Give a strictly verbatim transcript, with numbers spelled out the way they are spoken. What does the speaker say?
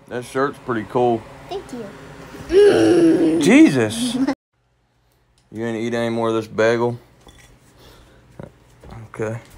That shirt's pretty cool. Thank you. Jesus. You gonna eat any more of this bagel? Okay.